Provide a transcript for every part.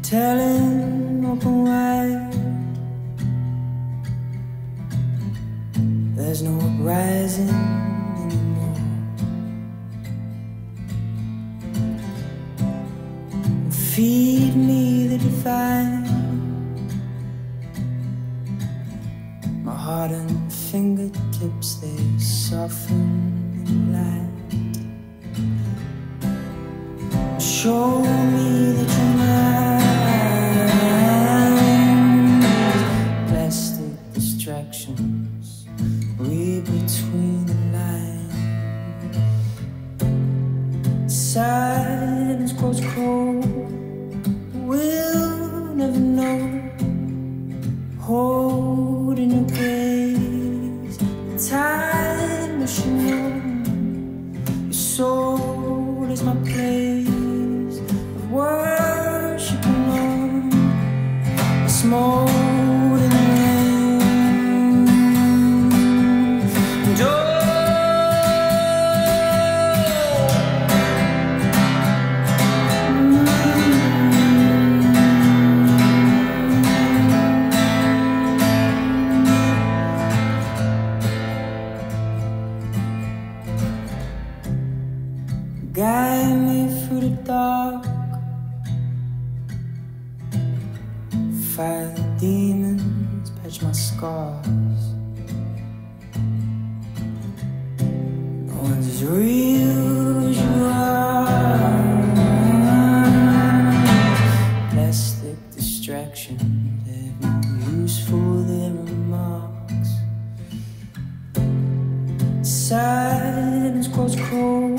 telling open wide. There's no uprising anymore. Feed me the divine. My heart and fingertips, they soften and light. Show me that you're mine. Plastic distractions, read between the lines. Silence grows cold, we'll never know. Holding your gaze, time machine. Your soul is my place of worship alone. A smoldering rain. And guide me through the dark. Fight the demons, patch my scars. No one's as real as you are. Plastic distractions have no use for their remarks. Silence grows cold,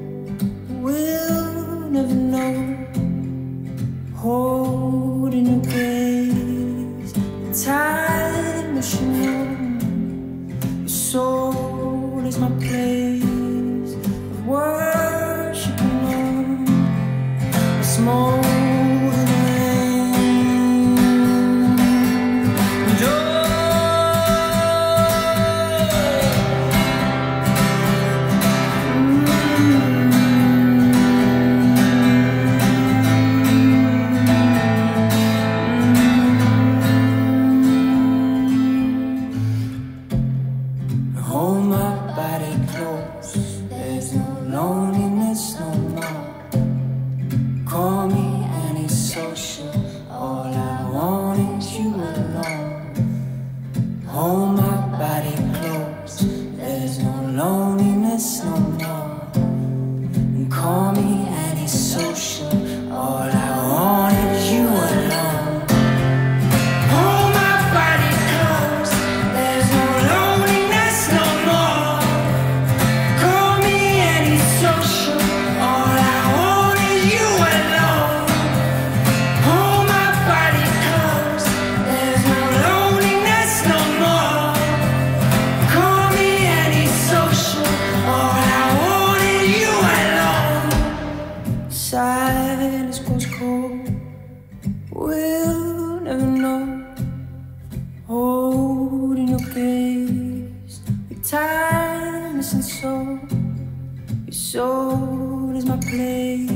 we'll never know. Holding your gaze, time machine. Your soul is my place of worship alone. A smoldering rain. And hold my body close, there's no loneliness no more. Call me antisocial, all I want is you alone. Hold my body close, there's no loneliness no more. And call me antisocial, all I want is you alone. Hold my body close, there's no loneliness no more. Call me antisocial, all I want is you alone. Hold my body close, there's no loneliness no more. Call me antisocial, all I want is you alone. Silence grows cold, we'll never know. Holding your gaze, your timeless and soul. Your soul is my place